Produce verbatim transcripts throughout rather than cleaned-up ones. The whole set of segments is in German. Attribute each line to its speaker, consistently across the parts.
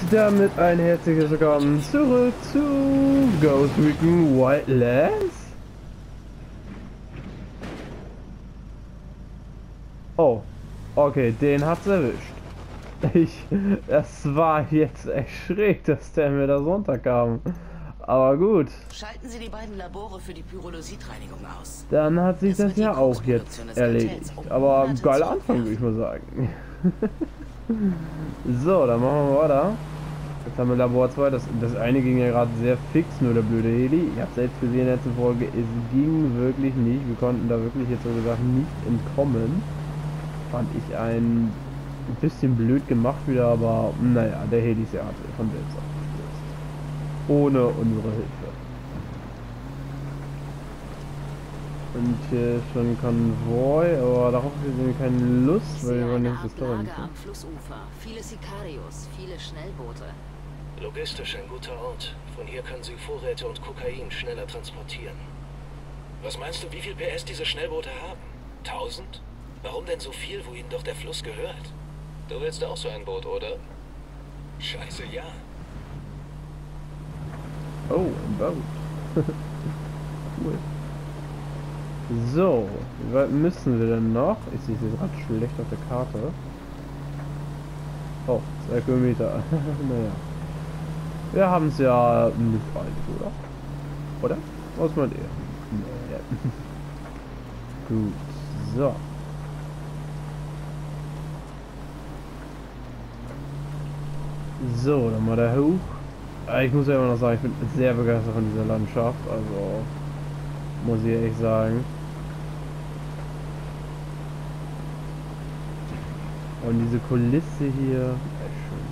Speaker 1: damit ein herzliches Willkommen zurück zu Ghost Recon Wildlands. Oh, okay, den hat's erwischt. Ich, es war jetzt echt schräg, dass der mir da runterkam. Aber gut.
Speaker 2: Schalten Sie die beiden Labore für die Pyrolysitreinigung aus.
Speaker 1: Dann hat sich
Speaker 2: Das
Speaker 1: das
Speaker 2: wird
Speaker 1: ja
Speaker 2: die
Speaker 1: auch jetzt
Speaker 2: Kochsproduktion des
Speaker 1: erledigt.
Speaker 2: Kartells um
Speaker 1: Aber
Speaker 2: Monate
Speaker 1: geiler
Speaker 2: zurückwerfen.
Speaker 1: Anfang, würde ich mal sagen. So, dann machen wir weiter. Jetzt haben wir Labor zwei. Das, das eine ging ja gerade sehr fix, nur der blöde Heli. Ihr habt selbst gesehen in der letzten Folge, es ging wirklich nicht. Wir konnten da wirklich jetzt so gesagt nicht entkommen. Fand ich ein bisschen blöd gemacht wieder, aber naja, der Heli ist ja von selbst abgestürzt. Ohne unsere Hilfe. Und hier ist schon ein Konvoi, aber darauf haben wir keine Lust, weil wir wollen nicht das Tor
Speaker 2: Lager am Flussufer, viele Sicarios, viele Schnellboote.
Speaker 3: Logistisch ein guter Ort. Von hier können Sie Vorräte und Kokain schneller transportieren. Was meinst du, wie viel P S diese Schnellboote haben? Tausend? Warum denn so viel, wo ihnen doch der Fluss gehört? Du willst auch so ein Boot, oder? Scheiße, ja.
Speaker 1: Oh, ein Boot. Cool. So, wie weit müssen wir denn noch? Ich sehe es gerade schlecht auf der Karte. Oh, zwei Kilometer. Naja. Wir haben es ja nicht alt, oder? Oder? Was meint ihr? Nee. Gut, so. So, dann mal da hoch. Ich muss ja immer noch sagen, ich bin sehr begeistert von dieser Landschaft, also muss ich ehrlich sagen. Und diese Kulisse hier, echt schön.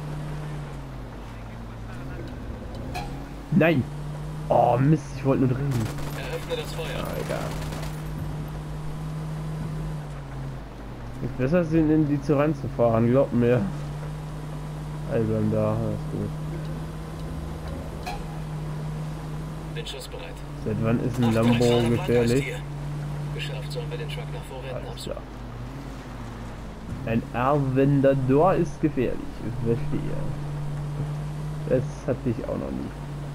Speaker 1: Nein! Oh Mist, ich wollte nur drehen.
Speaker 3: Eröffne das Feuer.
Speaker 1: Ah, egal. Ist besser, als in die zu reinzufahren, glaubt mir. Also dann da, alles gut.
Speaker 3: Bin schussbereit.
Speaker 1: Seit wann ist ein Lambo gefährlich?
Speaker 3: Geschafft, sollen wir den Truck nach Vorräten
Speaker 1: Alles klar.
Speaker 3: absuchen.
Speaker 1: Ein Aventador ist gefährlich, ich verstehe. Das hatte ich auch noch nie.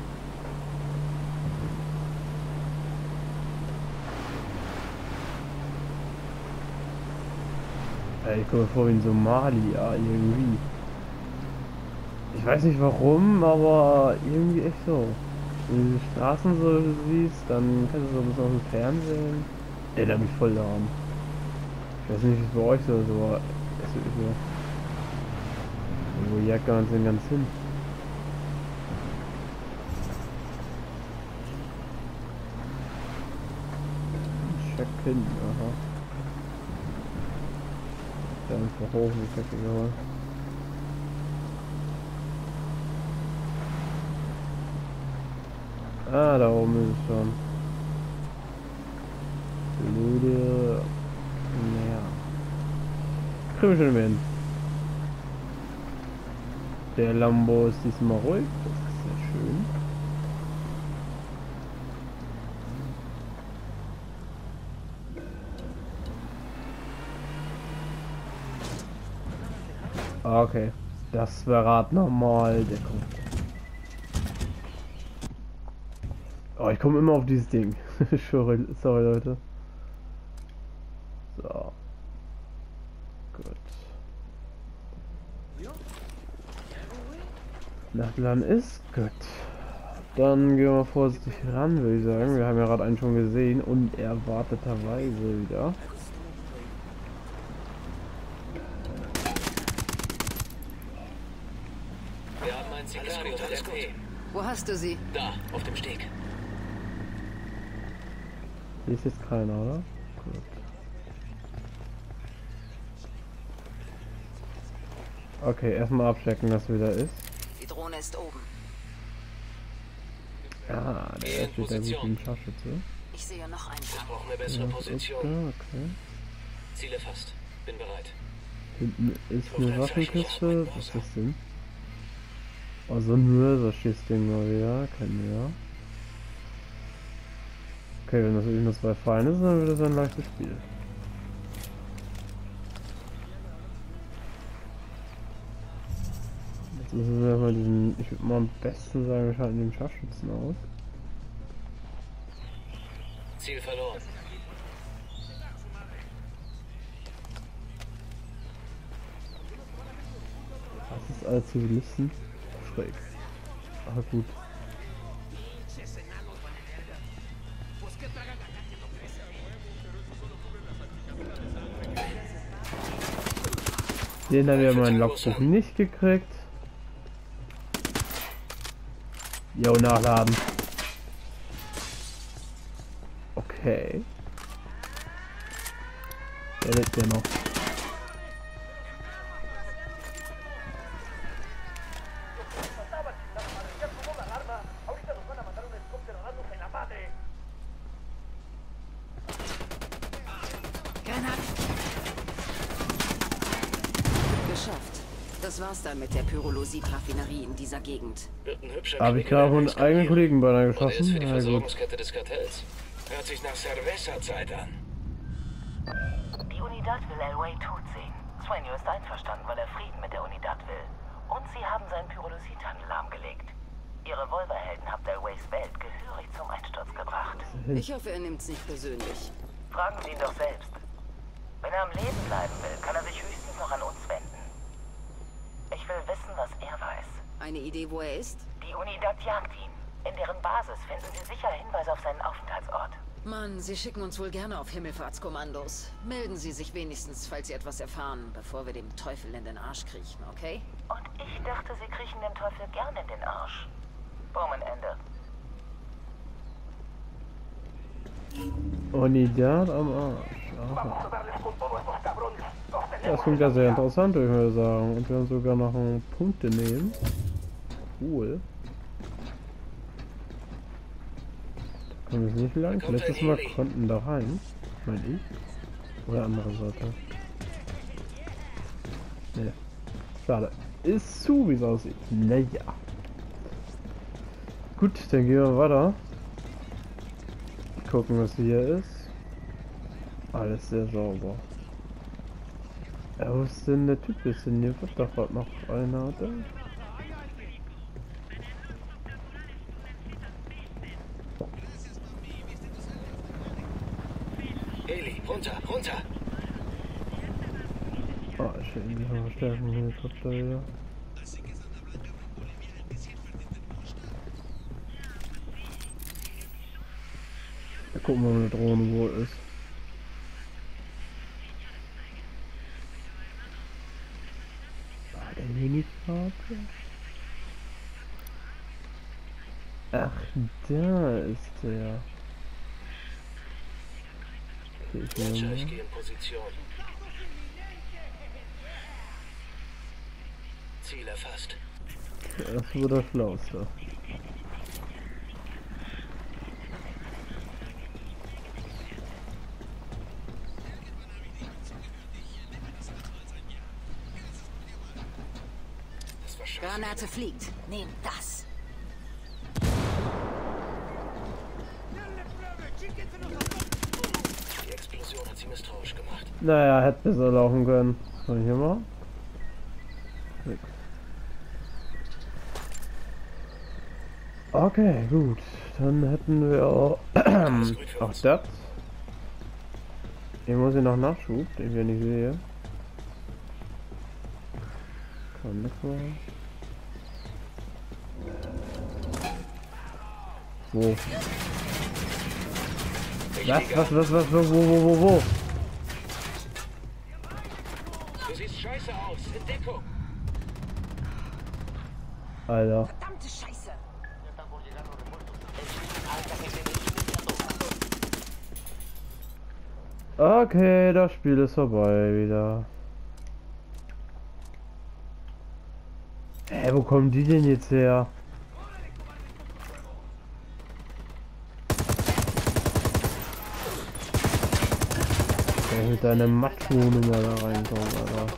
Speaker 1: Ey, ich komme mir vor wie in Somalia irgendwie. Ich weiß nicht warum, aber irgendwie echt so. Wenn du die Straßen so siehst, dann kannst du so ein bisschen aus dem Fernsehen. Erinnert mich voll daran. Ich weiß nicht, wie es bei euch so ist, aber es ist so. Wo jagt man denn ganz hin? Checken, aha. Da einfach hoch, wie checken wir mal. Ah, da oben ist es schon. Blöde. Naja. Kriegen wir schon hin. Der Lambo ist diesmal ruhig. Das ist sehr schön. Okay. Das war gerade normal Deckung. Oh, ich komme immer auf dieses Ding. Sorry, sorry Leute. So. Gut. Nachladen ist gut. Dann gehen wir vorsichtig ran, würde ich sagen. Wir haben ja gerade einen schon gesehen, unerwarteterweise wieder.
Speaker 3: Wir haben einen Sicario mit M P.
Speaker 2: Wo hast du sie?
Speaker 3: Da, auf dem Steg.
Speaker 1: Hier ist jetzt keiner, oder? Gut. Okay, erstmal abchecken, dass wieder ist.
Speaker 2: Die Drohne ist oben.
Speaker 1: Ah, der steht da gut im Scharfschütze.
Speaker 2: Ich sehe noch einen
Speaker 3: Wir
Speaker 2: Tank.
Speaker 3: brauchen eine bessere
Speaker 1: Ja,
Speaker 3: Position.
Speaker 1: okay, okay.
Speaker 3: Ziele fast. Bin bereit.
Speaker 1: Hinten ist eine Waffenkiste. Was ist das denn? Oh, so ein Mörser-Schießding mal wieder. Kennen wir. Okay, wenn das wirklich nur zwei Feinde sind, dann wird das ein leichtes Spiel. müssen wir mal diesen, ich würde mal am besten sagen, wir schalten den Scharfschützen aus.
Speaker 3: Ziel verloren.
Speaker 1: Das ist als Zivilisten schräg. Aber gut. Den haben wir meinen Logbuch nicht gekriegt. Jo, nachladen. Okay. Der lebt ja noch.
Speaker 2: Geschafft. Das war's dann mit der Pyrolusit-Raffinerie in dieser Gegend.
Speaker 3: Wird ein hübscher
Speaker 1: Habe ich
Speaker 3: Krieg
Speaker 1: gerade
Speaker 3: in
Speaker 1: einen
Speaker 3: der
Speaker 1: eigenen Kollegen beinahe
Speaker 3: Oder ist
Speaker 1: geschossen?
Speaker 3: für die
Speaker 1: Na gut.
Speaker 3: Versorgungskette des Kartells. Hört sich nach Cerveza-Zeit an.
Speaker 4: Die Unidad will Elway tot sehen. Sueño ist einverstanden, weil er Frieden mit der Unidad will. Und sie haben seinen Pyrolusit-Handel lahmgelegt. Ihre Volverhelden habt Elways Welt gehörig zum Einsturz gebracht.
Speaker 2: Ich hoffe, er nimmt's nicht persönlich.
Speaker 4: Fragen Sie ihn doch selbst. Wenn er am Leben bleiben will, kann er sich höchstens noch an uns wenden. Ich will wissen, was er weiß.
Speaker 2: Eine Idee, wo er ist?
Speaker 4: Die Unidad jagt ihn. In deren Basis finden Sie sicher Hinweise auf seinen Aufenthaltsort.
Speaker 2: Mann, Sie schicken uns wohl gerne auf Himmelfahrtskommandos. Melden Sie sich wenigstens, falls Sie etwas erfahren, bevor wir dem Teufel in den Arsch kriechen, okay?
Speaker 4: Und ich dachte, Sie kriechen dem Teufel gern in den Arsch. Bowman-Ende.
Speaker 1: Unidad am Arsch. Aha. Das klingt ja sehr interessant, würde ich mal sagen. Und wir haben sogar noch einen Punkte nehmen. Cool. Da können wir es nicht lang. Letztes Mal konnten da rein. Mein ich. Oder andere Seite. Ne. Schade. Ist zu, wie es aussieht. Naja. Gut, dann gehen wir weiter. Gucken, was hier ist. Alles sehr sauber. Ja, wo ist denn der Typ? Ist denn hier? Wird doch gerade noch einer, oder?
Speaker 3: Heli, runter, runter!
Speaker 1: Ah, ich hätte die Verstärkung Helikopter wieder. Ja, gucken wir mal, wo eine Drohne wohl ist. Ah, der Minifahrzeug. Ach, da ist der. Okay, ich
Speaker 3: Roger,
Speaker 1: nehme
Speaker 3: ich
Speaker 1: mal.
Speaker 3: gehe in Position. Ziel erfasst.
Speaker 1: Das wurde das Schlauste.
Speaker 3: Das war scheiße.
Speaker 2: Granate fliegt. Nehmt das.
Speaker 3: Die Explosion hat sie misstrauisch gemacht.
Speaker 1: Naja, hätte besser laufen können. Soll ich hier mal? Nix. Okay, gut. Dann hätten wir auch, auch das. Hier muss ich noch Nachschub, den ich nicht sehe. Kann nix machen. Wo? Was, was, was, was, wo, wo, wo, wo, wo?
Speaker 3: Du siehst scheiße aus. In Deckung.
Speaker 1: Alter.
Speaker 2: Verdammte Scheiße.
Speaker 1: Okay, das Spiel ist vorbei wieder. Hä, wo kommen die denn jetzt her? Ja, mit deiner Macho-Nummer da reinkommen, Alter.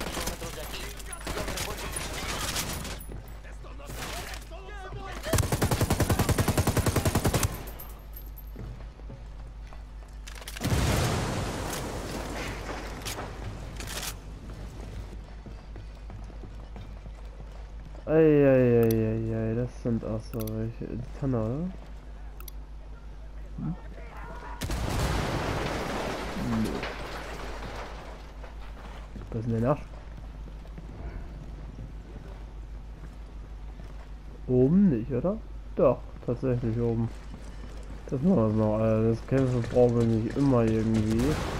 Speaker 1: Eieiei. Achso, welche? Die Tanne, oder? Hm? Nee. Was ist denn der Nacht? Oben nicht, oder? Doch, tatsächlich oben. Das machen wir noch, Alter. Das Kämpfen brauchen wir nicht immer irgendwie.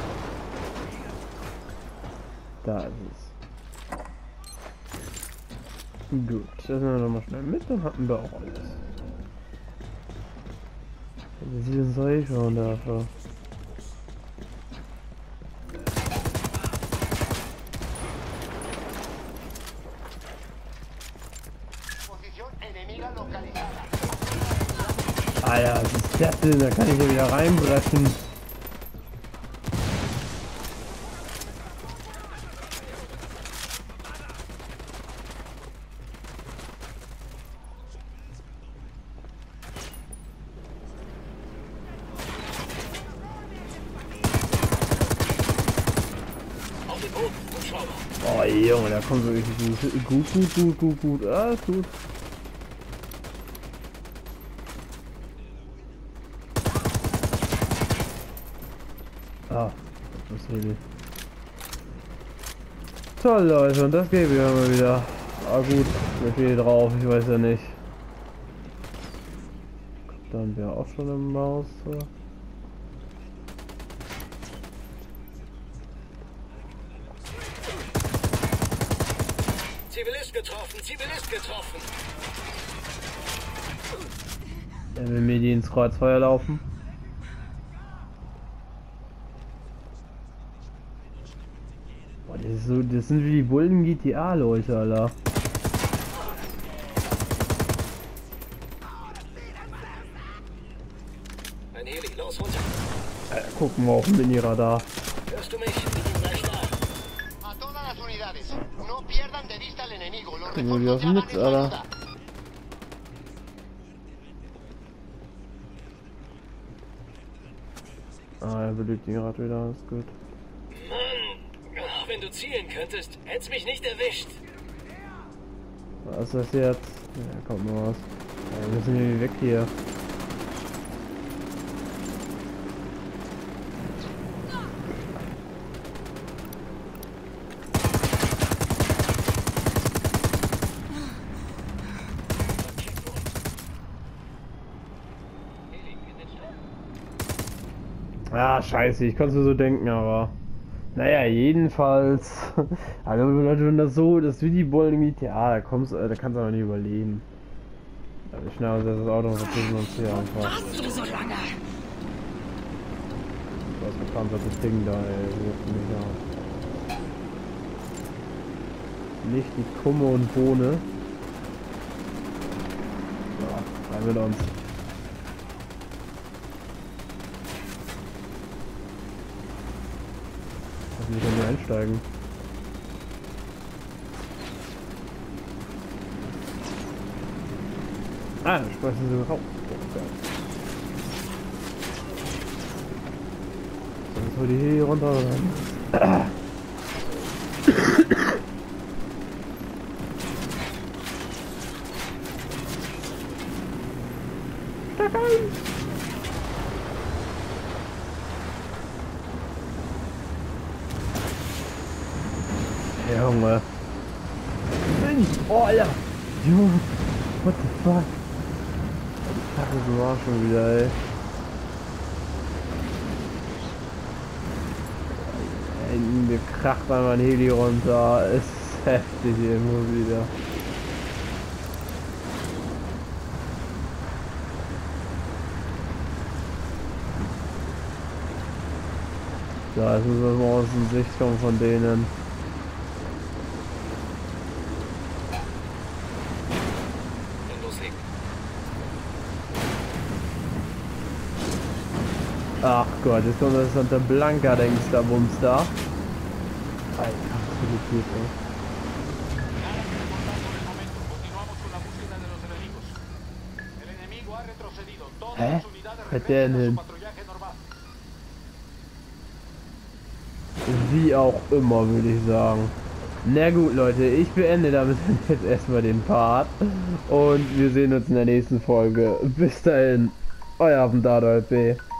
Speaker 1: Da ist es. Gut, das nehmen wir doch mal schnell mit, dann hatten wir auch alles. Wie sieht es euch schon dafür? Ah ja, was ist das denn? Da kann ich ja wieder reinbrechen. Oh Junge, da kommt wirklich gut, gut, gut, gut, gut, gut, ah, ist gut. Ah, das ist Heli. Toll, Leute, und das gebe ich mal wieder. Ah gut, mir viel drauf, ich weiß ja nicht. Dann wäre auch schon im Maus. So.
Speaker 3: Zivilist getroffen, Zivilist getroffen.
Speaker 1: Er will mir die ins Kreuzfeuer laufen. Boah, das, ist so, das sind wie die Bullen G T A Leute, Alter.
Speaker 3: Ein Heli, los runter.
Speaker 1: Äh, gucken wir auf dem Mini-Radar.
Speaker 3: Hörst du mich? Ich bin gleich da.
Speaker 1: Gucken wir die aus dem Netz, Alter. Ah, er belügt ihn gerade wieder, ist gut.
Speaker 3: Mann, wenn du zielen könntest, hätt's mich nicht erwischt.
Speaker 1: Was ist das jetzt? Ja, kommt noch was. Ja, wir müssen irgendwie weg hier. Ah, scheiße, ich konnte es mir so denken, aber... Naja, jedenfalls... Also Leute, wenn das so, das ist wie die Bullen im G T A, da kommst da kannst du aber nicht überleben. Also schnell uns das Auto und verpissen uns hier einfach.
Speaker 2: Warst du so lange?
Speaker 1: Was gepanzertes Ding da, ey, wirft mich da. Nicht die Kumme und Bohne. Ja, rein mit uns. Wie können wir einsteigen? Ah, dann schmeißen sie raus. Oh, geil. So, jetzt hol die hier runter. Ah. Steig ein! Junge. Oh, Alter. Junge. What the fuck? Ach, das war schon wieder, ey. Mir kracht einmal ein Heli runter. Es ist heftig irgendwo wieder. So, jetzt müssen wir mal aus der Sicht kommen von denen. Ach Gott, jetzt kommt das Santa Blanca, denkst du, Bums da. Alter, das ist ey. Hä? Hat der denn hin? Wie auch immer, würde ich sagen. Na gut, Leute, ich beende damit jetzt erstmal den Part und wir sehen uns in der nächsten Folge. Bis dahin, euer Abendadol B.